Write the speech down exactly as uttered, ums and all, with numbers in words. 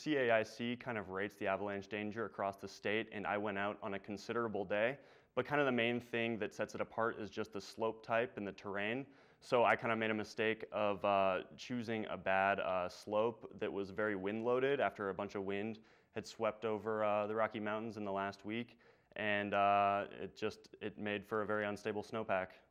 C A I C kind of rates the avalanche danger across the state, and I went out on a considerable day. But kind of the main thing that sets it apart is just the slope type and the terrain. So I kind of made a mistake of uh, choosing a bad uh, slope that was very wind loaded after a bunch of wind had swept over uh, the Rocky Mountains in the last week. And uh, it just, it made for a very unstable snowpack.